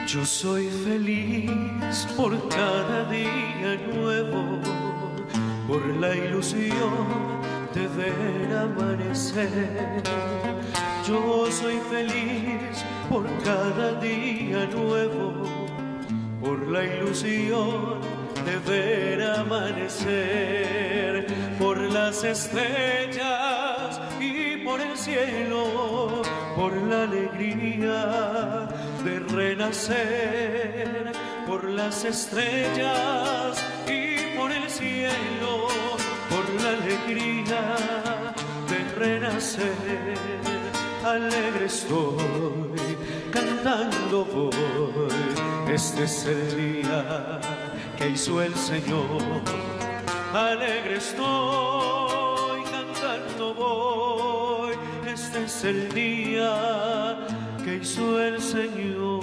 Yo soy feliz por cada día nuevo, por la ilusión de ver amanecer. Yo soy feliz por cada día nuevo, por la ilusión de ver amanecer, por las estrellas y por el cielo, por la alegría de renacer, por las estrellas y por el cielo, por la alegría de renacer. Alegre estoy, cantando voy, este es el día que hizo el Señor. Alegre estoy, cantando voy, este es el día que hizo el Señor.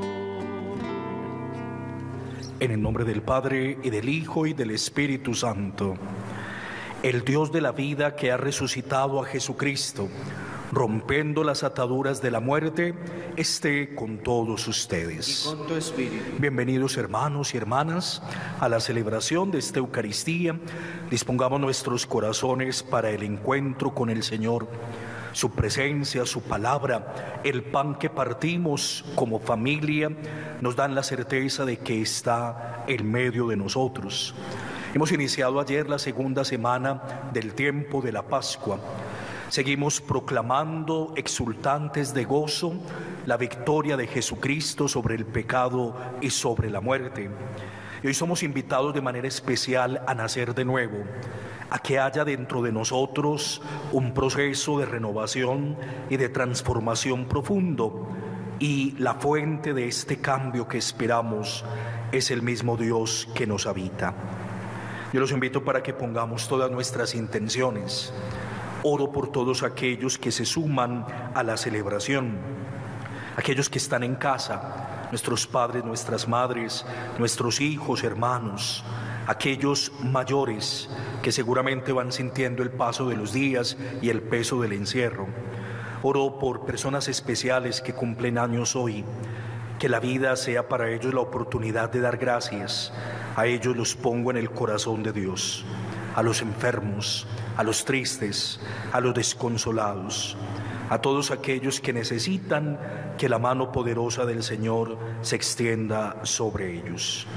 En el nombre del Padre, y del Hijo, y del Espíritu Santo. El Dios de la vida, que ha resucitado a Jesucristo, rompiendo las ataduras de la muerte, esté con todos ustedes. Y con tu espíritu. Bienvenidos, hermanos y hermanas, a la celebración de esta Eucaristía. Dispongamos nuestros corazones para el encuentro con el Señor. Su presencia, su palabra, el pan que partimos como familia, nos dan la certeza de que está en medio de nosotros. Hemos iniciado ayer la segunda semana del tiempo de la Pascua. Seguimos proclamando, exultantes de gozo, la victoria de Jesucristo sobre el pecado y sobre la muerte. Y hoy somos invitados de manera especial a nacer de nuevo, a que haya dentro de nosotros un proceso de renovación y de transformación profundo. Y la fuente de este cambio que esperamos es el mismo Dios que nos habita. Yo los invito para que pongamos todas nuestras intenciones. Oro por todos aquellos que se suman a la celebración, aquellos que están en casa, nuestros padres, nuestras madres, nuestros hijos, hermanos, aquellos mayores que seguramente van sintiendo el paso de los días y el peso del encierro. Oro por personas especiales que cumplen años hoy, que la vida sea para ellos la oportunidad de dar gracias. A ellos los pongo en el corazón de Dios, a los enfermos, a los tristes, a los desconsolados, a todos aquellos que necesitan que la mano poderosa del Señor se extienda sobre ellos.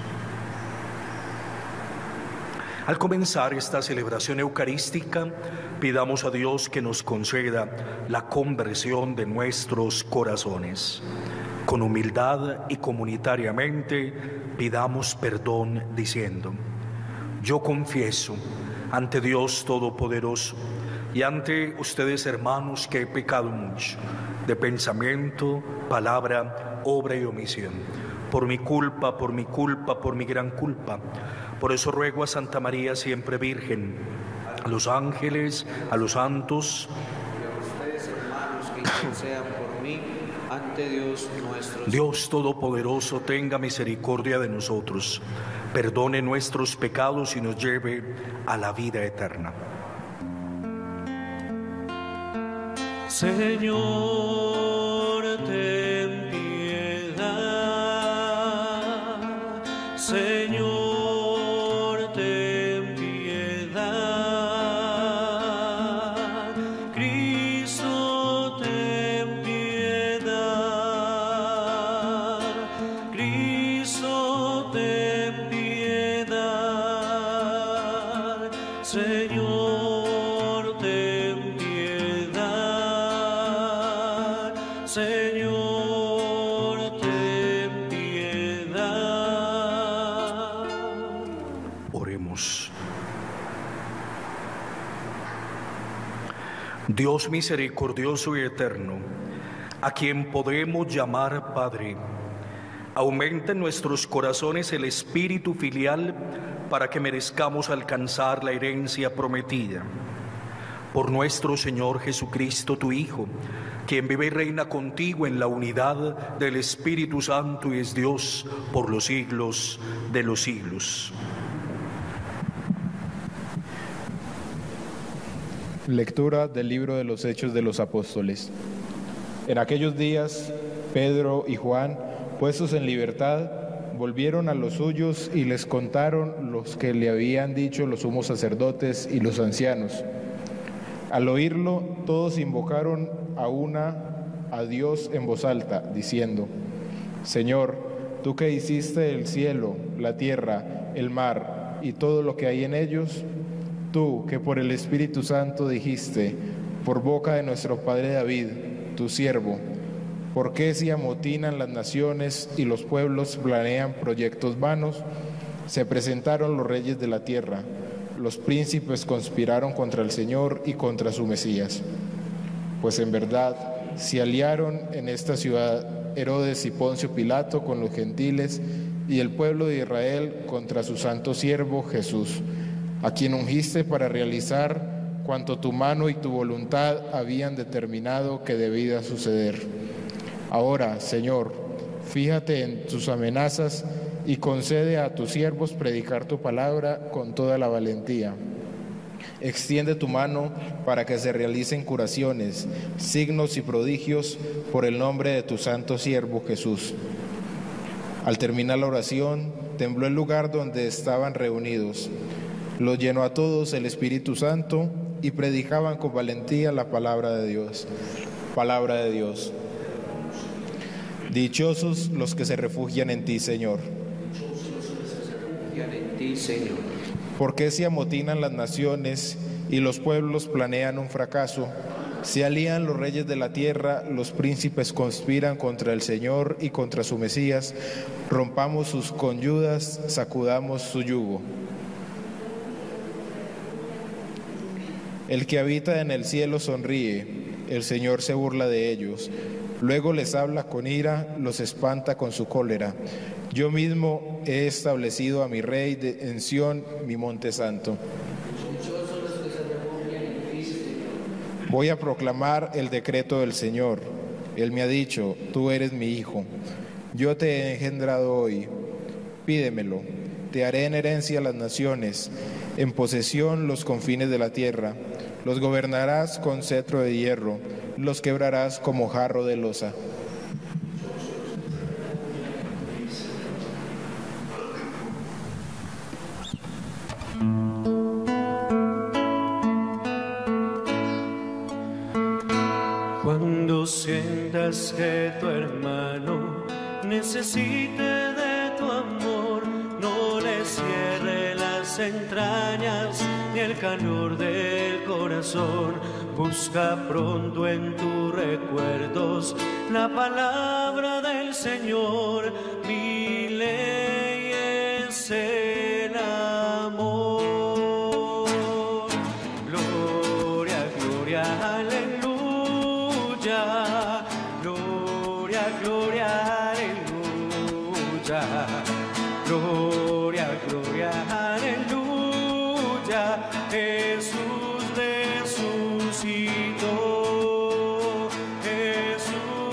Al comenzar esta celebración eucarística, pidamos a Dios que nos conceda la conversión de nuestros corazones. Con humildad y comunitariamente pidamos perdón diciendo: yo confieso ante Dios Todopoderoso y ante ustedes, hermanos, que he pecado mucho, de pensamiento, palabra, obra y omisión, por mi culpa, por mi gran culpa. Por eso ruego a Santa María, siempre Virgen, a los ángeles, a los santos, Y a ustedes, hermanos, que intercedan por mí ante Dios nuestro Señor. Dios Todopoderoso, tenga misericordia de nosotros, perdone nuestros pecados y nos lleve a la vida eterna. Señor, ten piedad. Señor, ten piedad. Cristo, ten piedad. Cristo, ten piedad. Señor, ten piedad. Señor, ten piedad. Oremos. Dios misericordioso y eterno, a quien podemos llamar Padre, aumenta en nuestros corazones el espíritu filial para que merezcamos alcanzar la herencia prometida. Por nuestro Señor Jesucristo, tu Hijo, quien vive y reina contigo en la unidad del Espíritu Santo y es Dios por los siglos de los siglos. Lectura del libro de los Hechos de los Apóstoles. En aquellos días, Pedro y Juan Puestos en libertad, volvieron a los suyos y les contaron los que le habían dicho los sumos sacerdotes y los ancianos. Al oírlo, todos invocaron a Dios en voz alta, diciendo: Señor, tú que hiciste el cielo, la tierra, el mar y todo lo que hay en ellos, tú que por el Espíritu Santo dijiste, por boca de nuestro padre David, tu siervo, ¿por qué se amotinan las naciones y los pueblos planean proyectos vanos? Se presentaron los reyes de la tierra, los príncipes conspiraron contra el Señor y contra su Mesías. Pues en verdad se aliaron en esta ciudad Herodes y Poncio Pilato con los gentiles y el pueblo de Israel contra su santo siervo Jesús, a quien ungiste para realizar cuanto tu mano y tu voluntad habían determinado que debía suceder. Ahora, Señor, fíjate en tus amenazas y concede a tus siervos predicar tu palabra con toda la valentía. Extiende tu mano para que se realicen curaciones, signos y prodigios por el nombre de tu santo siervo Jesús. Al terminar la oración, tembló el lugar donde estaban reunidos. Los llenó a todos el Espíritu Santo y predicaban con valentía la palabra de Dios. Palabra de Dios. Dichosos los que se refugian en ti, Señor. ¿Por qué se amotinan las naciones y los pueblos planean un fracaso? Se alían los reyes de la tierra, los príncipes conspiran contra el Señor y contra su Mesías. Rompamos sus conyudas, sacudamos su yugo. El que habita en el cielo sonríe, el Señor se burla de ellos. Luego les habla con ira, los espanta con su cólera. Yo mismo he establecido a mi rey en Sión, mi monte santo. Voy a proclamar el decreto del Señor. Él me ha dicho, tú eres mi hijo. Yo te he engendrado hoy. Pídemelo. Te haré en herencia las naciones, en posesión los confines de la tierra. Los gobernarás con cetro de hierro, los quebrarás como jarro de loza. Cuando sientas que tu hermano necesite de tu amor, no le cierre las entrañas ni el calor del corazón. Busca pronto en tus recuerdos la palabra del Señor. Mi ley es el amor. Gloria, gloria, aleluya. Gloria, gloria, aleluya. Gloria, gloria, aleluya. Jesús resucitó. Jesús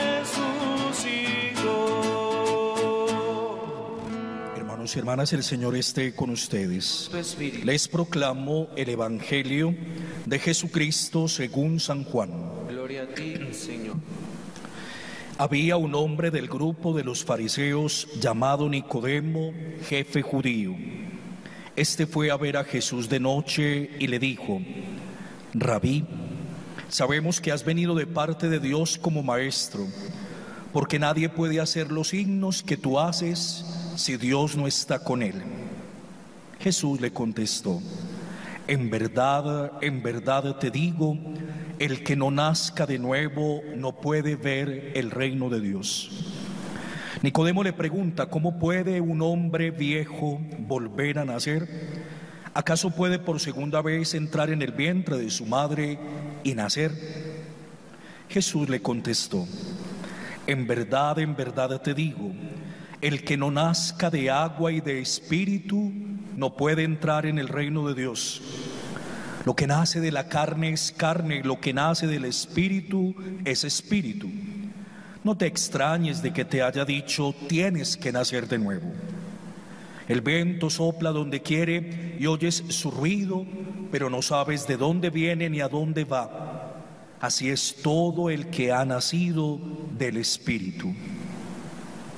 resucitó. Hermanos y hermanas, el Señor esté con ustedes. Les proclamo el Evangelio de Jesucristo según San Juan. Gloria a ti, Señor. Había un hombre del grupo de los fariseos llamado Nicodemo, jefe judío. Este fue a ver a Jesús de noche y le dijo: Rabí, sabemos que has venido de parte de Dios como maestro, porque nadie puede hacer los signos que tú haces si Dios no está con él. Jesús le contestó: en verdad te digo, el que no nazca de nuevo no puede ver el reino de Dios. Nicodemo le pregunta: ¿cómo puede un hombre viejo volver a nacer? ¿Acaso puede por segunda vez entrar en el vientre de su madre y nacer? Jesús le contestó: en verdad te digo, el que no nazca de agua y de espíritu no puede entrar en el reino de Dios. Lo que nace de la carne es carne, lo que nace del espíritu es espíritu. No te extrañes de que te haya dicho: tienes que nacer de nuevo. El viento sopla donde quiere y oyes su ruido, pero no sabes de dónde viene ni a dónde va. Así es todo el que ha nacido del espíritu.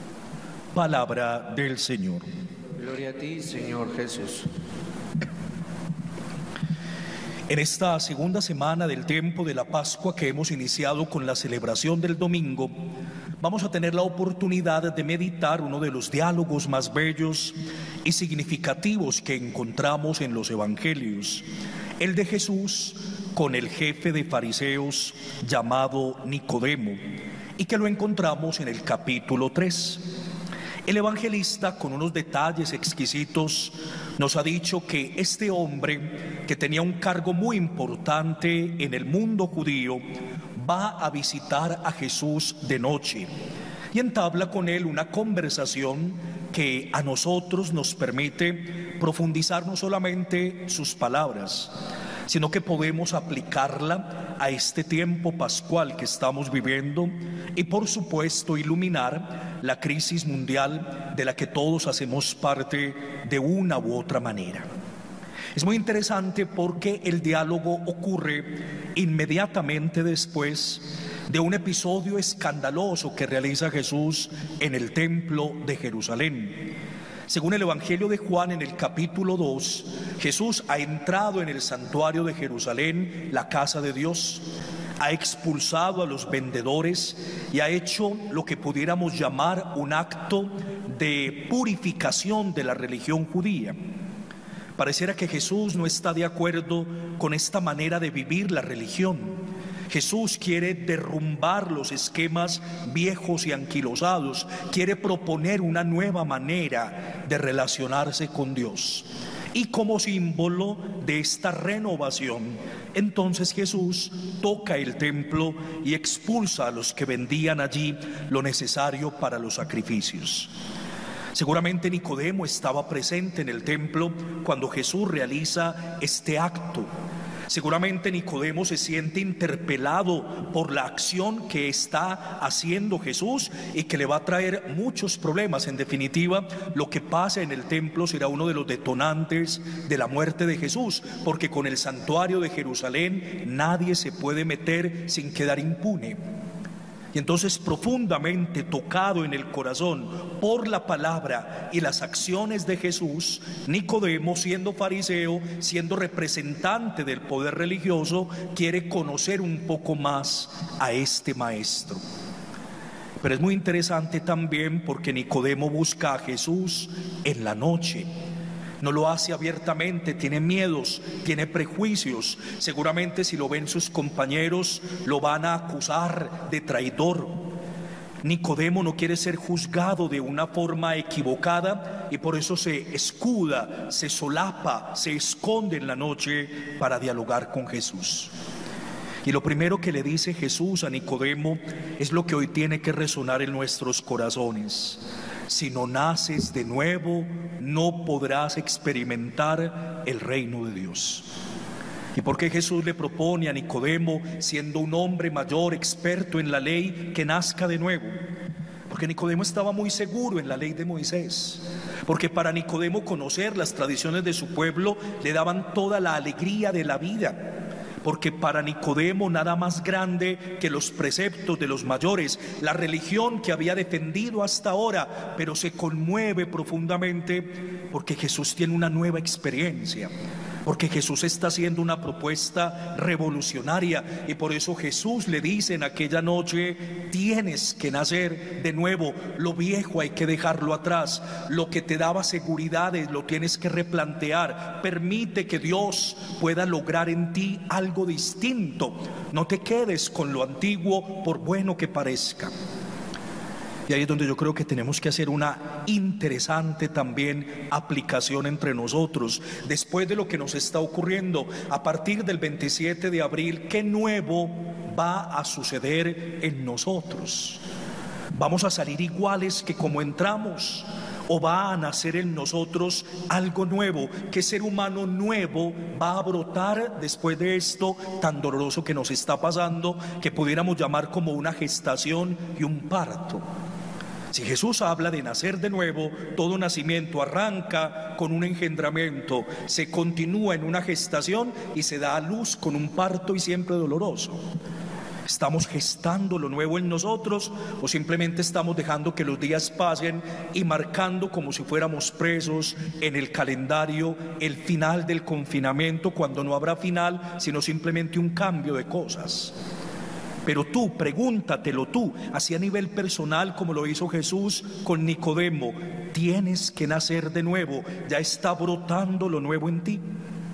Palabra del Señor. Gloria a ti, Señor Jesús. En esta segunda semana del tiempo de la Pascua que hemos iniciado con la celebración del domingo, vamos a tener la oportunidad de meditar uno de los diálogos más bellos y significativos que encontramos en los evangelios, el de Jesús con el jefe de fariseos llamado Nicodemo, y que lo encontramos en el capítulo 3. El evangelista, con unos detalles exquisitos, nos ha dicho que este hombre, que tenía un cargo muy importante en el mundo judío, va a visitar a Jesús de noche y entabla con él una conversación que a nosotros nos permite profundizar no solamente sus palabras, sino que podemos aplicarla a este tiempo pascual que estamos viviendo y, por supuesto, iluminar la crisis mundial de la que todos hacemos parte de una u otra manera. Es muy interesante porque el diálogo ocurre inmediatamente después de un episodio escandaloso que realiza Jesús en el templo de Jerusalén. Según el Evangelio de Juan, en el capítulo 2, Jesús ha entrado en el santuario de Jerusalén, la casa de Dios, ha expulsado a los vendedores y ha hecho lo que pudiéramos llamar un acto de purificación de la religión judía. Pareciera que Jesús no está de acuerdo con esta manera de vivir la religión. Jesús quiere derrumbar los esquemas viejos y anquilosados, quiere proponer una nueva manera de relacionarse con Dios. Y como símbolo de esta renovación, entonces Jesús toca el templo y expulsa a los que vendían allí lo necesario para los sacrificios. Seguramente Nicodemo estaba presente en el templo cuando Jesús realiza este acto. Seguramente Nicodemo se siente interpelado por la acción que está haciendo Jesús y que le va a traer muchos problemas. En definitiva, lo que pasa en el templo será uno de los detonantes de la muerte de Jesús, porque con el santuario de Jerusalén nadie se puede meter sin quedar impune. Y entonces, profundamente tocado en el corazón por la palabra y las acciones de Jesús, Nicodemo, siendo fariseo, siendo representante del poder religioso, quiere conocer un poco más a este maestro. Pero es muy interesante también porque Nicodemo busca a Jesús en la noche. No lo hace abiertamente, tiene miedos, tiene prejuicios. Seguramente si lo ven sus compañeros lo van a acusar de traidor. Nicodemo no quiere ser juzgado de una forma equivocada y por eso se escuda, se solapa, se esconde en la noche para dialogar con Jesús. Y lo primero que le dice Jesús a Nicodemo es lo que hoy tiene que resonar en nuestros corazones. Si no naces de nuevo, no podrás experimentar el reino de Dios. ¿Y por qué Jesús le propone a Nicodemo, siendo un hombre mayor, experto en la ley, que nazca de nuevo? Porque Nicodemo estaba muy seguro en la ley de Moisés. Porque para Nicodemo conocer las tradiciones de su pueblo le daban toda la alegría de la vida. Porque para Nicodemo nada más grande que los preceptos de los mayores, la religión que había defendido hasta ahora, pero se conmueve profundamente porque Jesús tiene una nueva experiencia, porque Jesús está haciendo una propuesta revolucionaria y por eso Jesús le dice en aquella noche: tienes que nacer de nuevo, lo viejo hay que dejarlo atrás, lo que te daba seguridades lo tienes que replantear, permite que Dios pueda lograr en ti algo distinto, no te quedes con lo antiguo por bueno que parezca. Y ahí es donde yo creo que tenemos que hacer una interesante también aplicación entre nosotros. Después de lo que nos está ocurriendo a partir del 27 de abril, ¿qué nuevo va a suceder en nosotros? ¿Vamos a salir iguales que como entramos? ¿O va a nacer en nosotros algo nuevo? ¿Qué ser humano nuevo va a brotar después de esto tan doloroso que nos está pasando, que pudiéramos llamar como una gestación y un parto? Si Jesús habla de nacer de nuevo, todo nacimiento arranca con un engendramiento, se continúa en una gestación y se da a luz con un parto y siempre doloroso. ¿Estamos gestando lo nuevo en nosotros o simplemente estamos dejando que los días pasen y marcando como si fuéramos presos en el calendario el final del confinamiento, cuando no habrá final sino simplemente un cambio de cosas? Pero tú, pregúntatelo tú, así a nivel personal como lo hizo Jesús con Nicodemo: tienes que nacer de nuevo, ya está brotando lo nuevo en ti.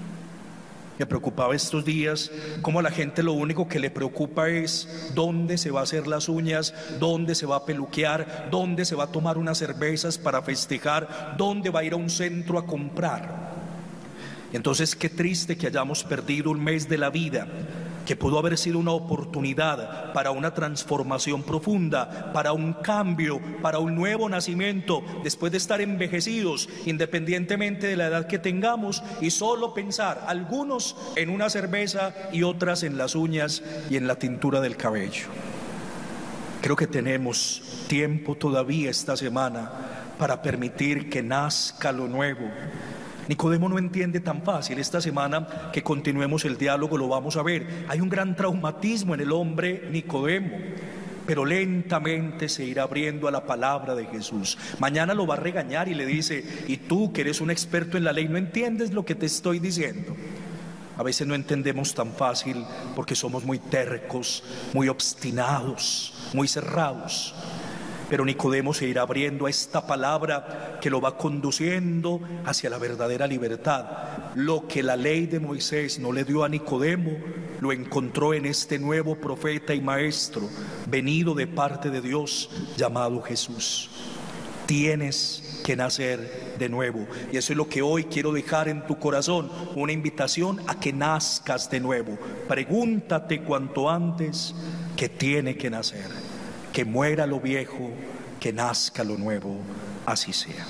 Me preocupaba estos días cómo a la gente lo único que le preocupa es dónde se va a hacer las uñas, dónde se va a peluquear, dónde se va a tomar unas cervezas para festejar, dónde va a ir a un centro a comprar. Y entonces qué triste que hayamos perdido un mes de la vida, que pudo haber sido una oportunidad para una transformación profunda, para un cambio, para un nuevo nacimiento, después de estar envejecidos, independientemente de la edad que tengamos, y solo pensar, algunos en una cerveza y otras en las uñas y en la tintura del cabello. Creo que tenemos tiempo todavía esta semana para permitir que nazca lo nuevo. Nicodemo no entiende tan fácil. Esta semana que continuemos el diálogo lo vamos a ver. Hay un gran traumatismo en el hombre Nicodemo, pero lentamente se irá abriendo a la palabra de Jesús. Mañana lo va a regañar y le dice: y tú que eres un experto en la ley, ¿no entiendes lo que te estoy diciendo? A veces no entendemos tan fácil porque somos muy tercos, muy obstinados, muy cerrados. Pero Nicodemo se irá abriendo a esta palabra que lo va conduciendo hacia la verdadera libertad. Lo que la ley de Moisés no le dio a Nicodemo, lo encontró en este nuevo profeta y maestro, venido de parte de Dios, llamado Jesús. Tienes que nacer de nuevo. Y eso es lo que hoy quiero dejar en tu corazón, una invitación a que nazcas de nuevo. Pregúntate cuanto antes que tiene que nacer. Que muera lo viejo, que nazca lo nuevo, así sea.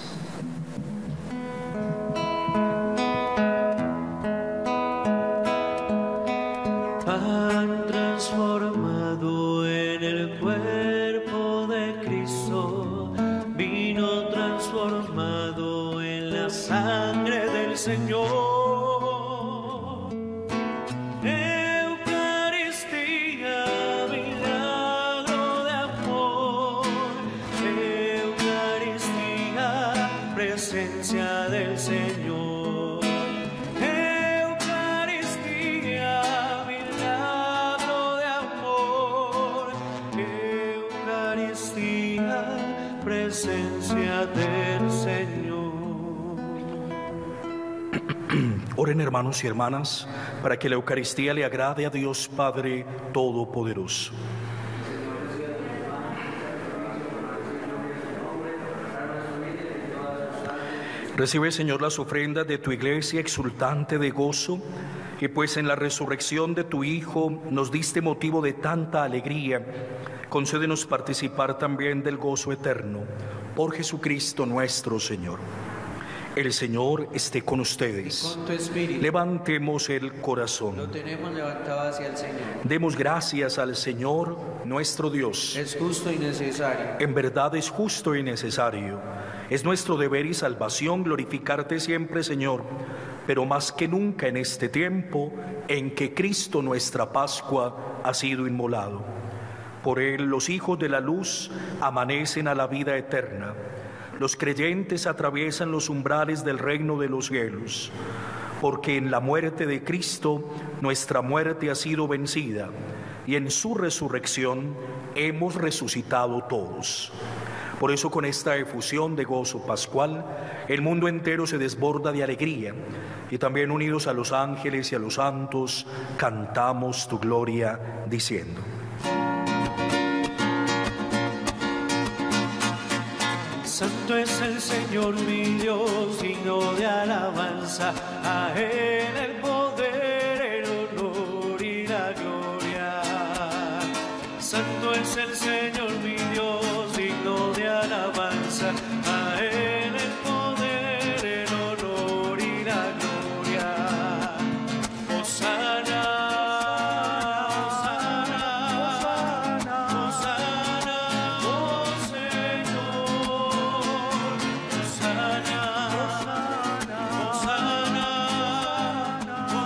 Pan transformado en el cuerpo de Cristo, vino transformado en la sangre del Señor. Presencia del Señor, Eucaristía, milagro de amor, Eucaristía, presencia del Señor. Oren, hermanos y hermanas, para que la Eucaristía le agrade a Dios Padre Todopoderoso. Recibe, Señor, las ofrendas de tu iglesia exultante de gozo, y pues en la resurrección de tu Hijo nos diste motivo de tanta alegría, concédenos participar también del gozo eterno. Por Jesucristo nuestro Señor. El Señor esté con ustedes. Con tu espíritu. Levantemos el corazón. Lo tenemos levantado hacia el Señor. Demos gracias al Señor nuestro Dios. Es justo y necesario. En verdad es justo y necesario. Es nuestro deber y salvación glorificarte siempre, Señor, pero más que nunca en este tiempo en que Cristo, nuestra Pascua, ha sido inmolado. Por él los hijos de la luz amanecen a la vida eterna. Los creyentes atraviesan los umbrales del reino de los cielos, porque en la muerte de Cristo nuestra muerte ha sido vencida, y en su resurrección hemos resucitado todos. Por eso, con esta efusión de gozo pascual, el mundo entero se desborda de alegría, y también unidos a los ángeles y a los santos, cantamos tu gloria diciendo: Santo es el Señor mi Dios, digno de alabanza, a Él el poder, el honor y la gloria. Santo es el Señor mi Dios, digno de alabanza, a Él el poder, el honor y la gloria. Hosana, Hosana, Hosana, oh Señor. Hosana, Hosana,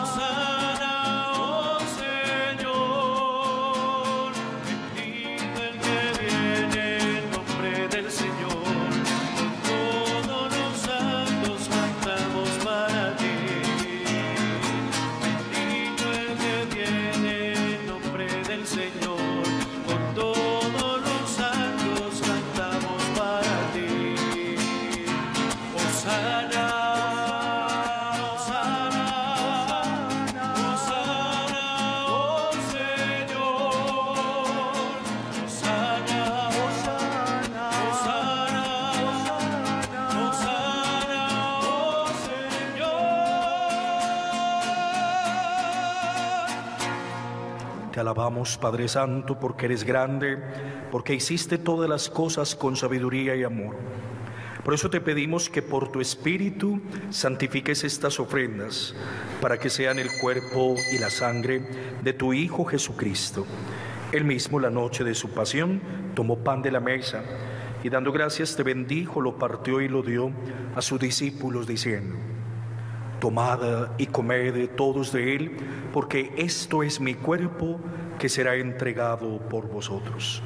Te alabamos, Padre Santo, porque eres grande, porque hiciste todas las cosas con sabiduría y amor. Por eso te pedimos que por tu Espíritu santifiques estas ofrendas, para que sean el cuerpo y la sangre de tu Hijo Jesucristo. Él mismo, la noche de su pasión, tomó pan de la mesa y dando gracias te bendijo, lo partió y lo dio a sus discípulos diciendo: tomad y comed todos de él, porque esto es mi cuerpo que será entregado por vosotros.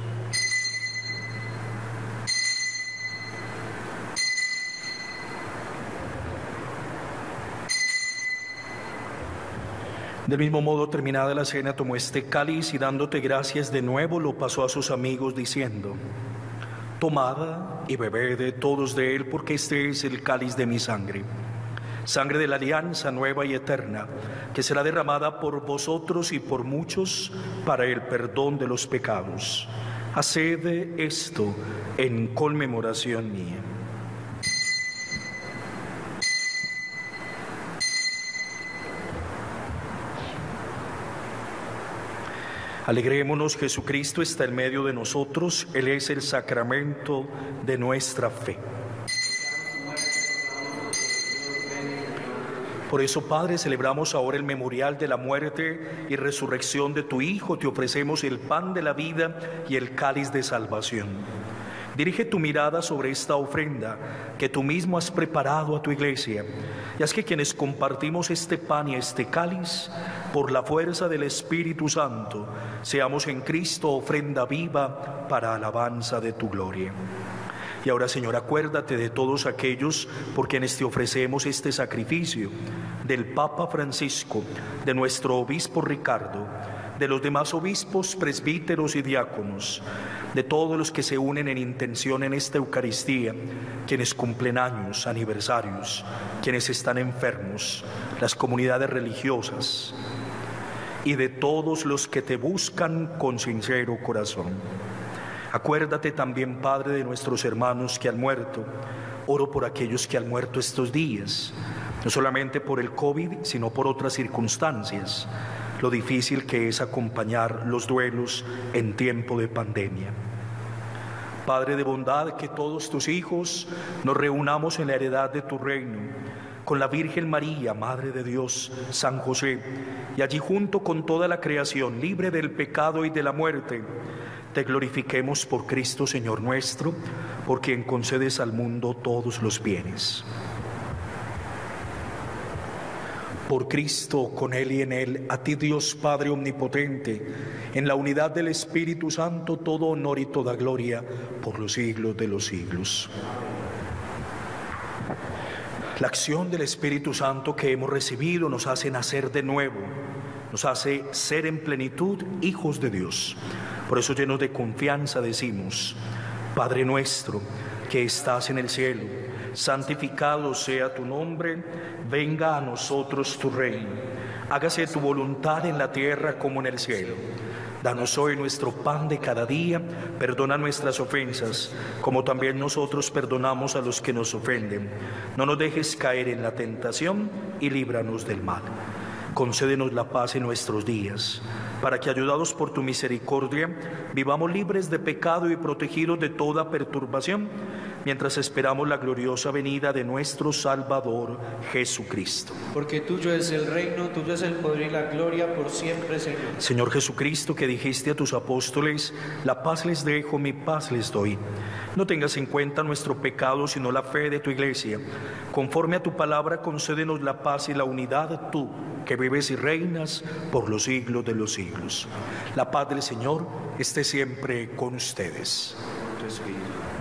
Del mismo modo, terminada la cena, tomó este cáliz y dándote gracias de nuevo lo pasó a sus amigos diciendo: tomad y bebed todos de él, porque este es el cáliz de mi sangre, sangre de la alianza nueva y eterna, que será derramada por vosotros y por muchos para el perdón de los pecados. Haced esto en conmemoración mía. Alegrémonos, Jesucristo está en medio de nosotros, Él es el sacramento de nuestra fe. Por eso, Padre, celebramos ahora el memorial de la muerte y resurrección de tu Hijo. Te ofrecemos el pan de la vida y el cáliz de salvación. Dirige tu mirada sobre esta ofrenda que tú mismo has preparado a tu iglesia, y haz que quienes compartimos este pan y este cáliz, por la fuerza del Espíritu Santo, seamos en Cristo ofrenda viva para alabanza de tu gloria. Y ahora, Señor, acuérdate de todos aquellos por quienes te ofrecemos este sacrificio, del Papa Francisco, de nuestro obispo Ricardo, de los demás obispos, presbíteros y diáconos, de todos los que se unen en intención en esta Eucaristía, quienes cumplen años, aniversarios, quienes están enfermos, las comunidades religiosas, y de todos los que te buscan con sincero corazón. Acuérdate también, Padre, de nuestros hermanos que han muerto. Oro por aquellos que han muerto estos días, no solamente por el COVID, sino por otras circunstancias, lo difícil que es acompañar los duelos en tiempo de pandemia. Padre de bondad, que todos tus hijos nos reunamos en la heredad de tu reino, con la Virgen María, Madre de Dios, San José, y allí junto con toda la creación, libre del pecado y de la muerte, te glorifiquemos por Cristo, Señor nuestro, por quien concedes al mundo todos los bienes. Por Cristo, con Él y en Él, a ti Dios Padre Omnipotente, en la unidad del Espíritu Santo, todo honor y toda gloria por los siglos de los siglos. La acción del Espíritu Santo que hemos recibido nos hace nacer de nuevo, nos hace ser en plenitud hijos de Dios. Por eso, llenos de confianza, decimos: Padre nuestro que estás en el cielo, santificado sea tu nombre, venga a nosotros tu reino, hágase tu voluntad en la tierra como en el cielo. Danos hoy nuestro pan de cada día, perdona nuestras ofensas, como también nosotros perdonamos a los que nos ofenden. No nos dejes caer en la tentación y líbranos del mal. Concédenos la paz en nuestros días, para que, ayudados por tu misericordia, vivamos libres de pecado y protegidos de toda perturbación, mientras esperamos la gloriosa venida de nuestro Salvador Jesucristo. Porque tuyo es el reino, tuyo es el poder y la gloria por siempre, Señor. Señor Jesucristo, que dijiste a tus apóstoles: la paz les dejo, mi paz les doy. No tengas en cuenta nuestro pecado, sino la fe de tu iglesia. Conforme a tu palabra, concédenos la paz y la unidad, tú, que vives y reinas por los siglos de los siglos. La paz del Señor esté siempre con ustedes. Tu Espíritu.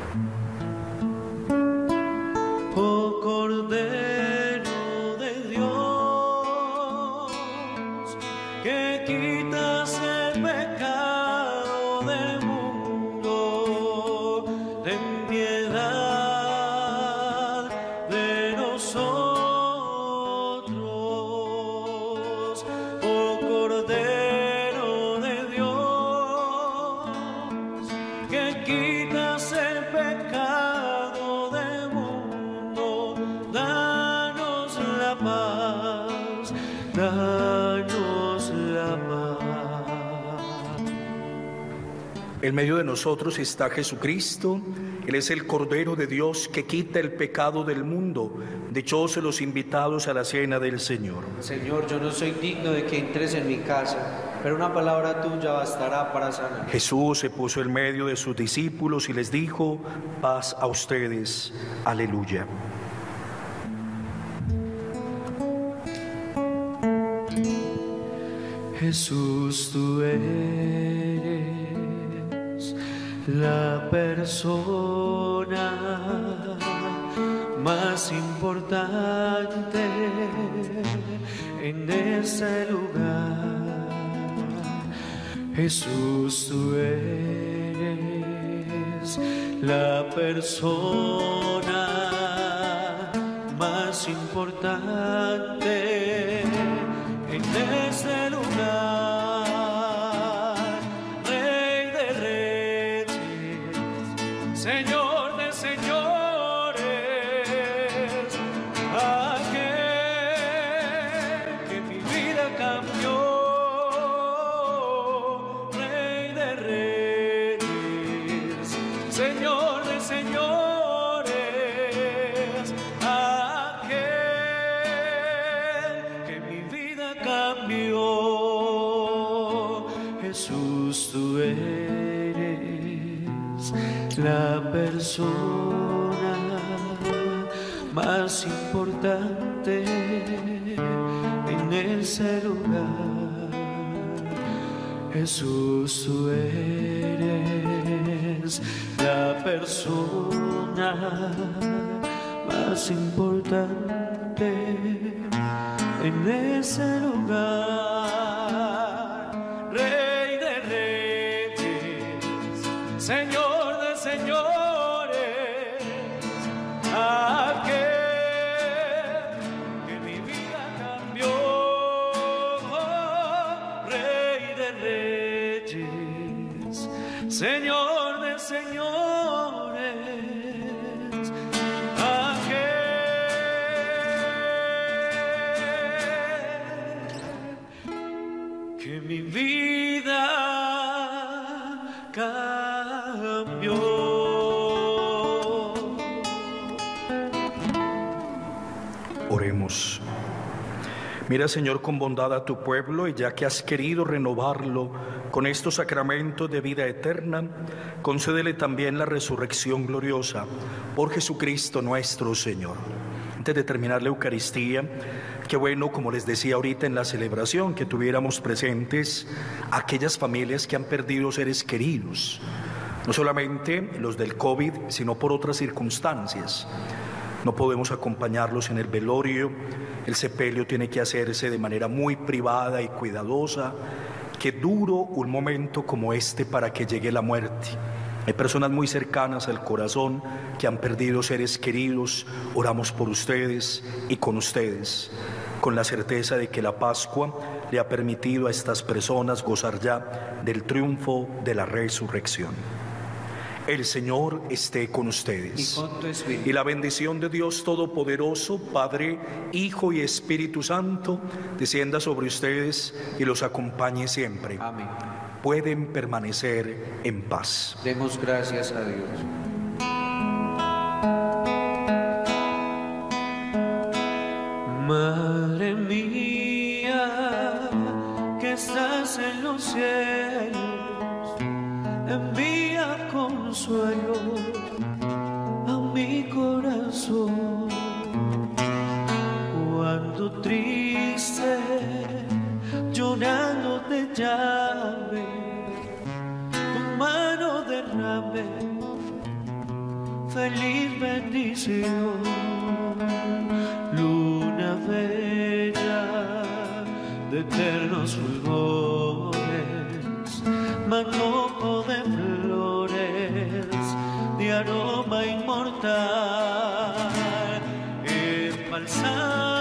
Oh Cordero de Dios, que quitas el pecado del mundo, ten piedad de nosotros. Oh Cordero de Dios, que quitas el pecado del mundo, En medio de nosotros está Jesucristo. Él es el Cordero de Dios que quita el pecado del mundo. Dichosos los invitados a la cena del Señor. Señor, yo no soy digno de que entres en mi casa, pero una palabra tuya bastará para sanar. Jesús se puso en medio de sus discípulos y les dijo: paz a ustedes. Aleluya. Jesús, tú eres la persona más importante en este lugar. Jesús, tú eres la persona más importante en este lugar. Rey de reyes, Señor de señores, aquel que mi vida cambió. Rey de reyes, Señor de señores, aquel que mi vida cambió. Jesús, tú eres la persona más importante en ese lugar. Jesús, tú eres la persona más importante en ese lugar. Rey de reyes, Señor de señores, aquel que mi vida cambió. Rey de reyes, Señor de señores, aquel que mi vida cambió. Oremos. Mira, Señor, con bondad a tu pueblo, y ya que has querido renovarlo con estos sacramentos de vida eterna, concédele también la resurrección gloriosa por Jesucristo nuestro Señor. Antes de terminar la Eucaristía, qué bueno, como les decía ahorita en la celebración, que tuviéramos presentes a aquellas familias que han perdido seres queridos, no solamente los del COVID, sino por otras circunstancias. No podemos acompañarlos en el velorio, el sepelio tiene que hacerse de manera muy privada y cuidadosa. Qué duro un momento como este para que llegue la muerte. Hay personas muy cercanas al corazón que han perdido seres queridos. Oramos por ustedes y con ustedes, con la certeza de que la Pascua le ha permitido a estas personas gozar ya del triunfo de la resurrección. El Señor esté con ustedes. Y con tu espíritu. Y la bendición de Dios Todopoderoso, Padre, Hijo y Espíritu Santo, descienda sobre ustedes y los acompañe siempre. Amén. Pueden permanecer en paz. Demos gracias a Dios. Madre mía, que estás en los cielos, envía consuelo a mi corazón. Cuando triste, llorando te llame, tu mano derrame feliz bendición. Luna bella de eternos fulgores, manojo de flores, de aroma inmortal, embalsama